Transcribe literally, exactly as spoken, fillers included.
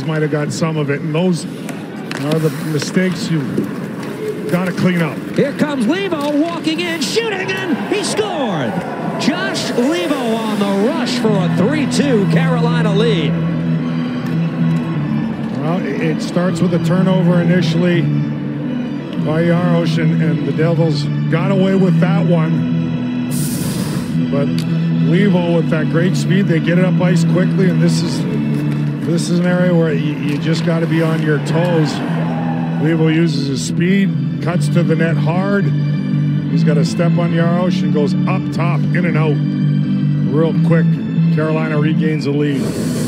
might have got some of it, and those are the mistakes you've got to clean up. Here comes Leivo walking in, shooting, and he scored. Josh Leivo on the rush for a three two Carolina lead. Well, it starts with a turnover initially by Jaros, and, and the Devils got away with that one. But Leivo with that great speed, they get it up ice quickly, and this is this is an area where you, you just got to be on your toes. Leivo uses his speed, cuts to the net hard. He's got a step on Jaros and goes up top, in and out, real quick. Carolina regains the lead.